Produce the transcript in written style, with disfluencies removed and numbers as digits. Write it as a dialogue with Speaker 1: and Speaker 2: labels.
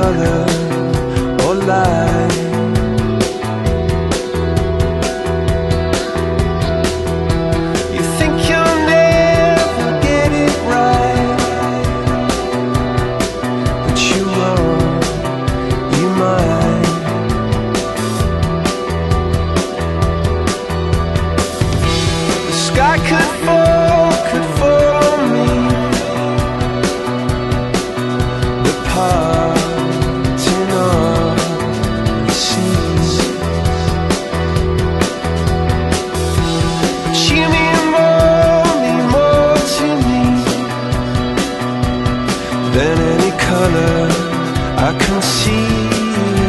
Speaker 1: color or light. You think you'll never get it right, but you won't, you might. The sky could fall on me. The parting of the seas. But you mean more to me than any color I can see.